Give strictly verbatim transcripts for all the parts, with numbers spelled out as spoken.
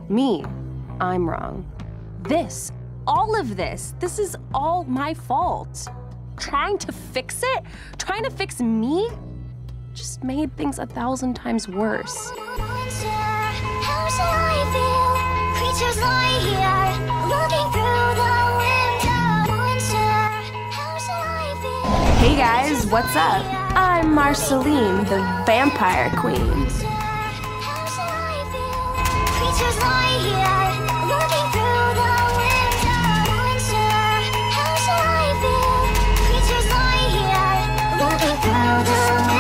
Me, I'm wrong. This, all of this, this is all my fault. Trying to fix it, trying to fix me, just made things a thousand times worse. How shall I feel? Creatures lie here, looking through the window. Monster, how shall I feel? Hey guys, what's up? I'm Marceline, the Vampire Queen. How shall I feel? Creatures lie here, looking through the window. Monster, how shall I feel? Creatures lie here, looking through the window.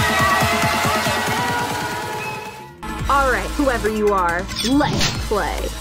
Alright, whoever you are, let's play.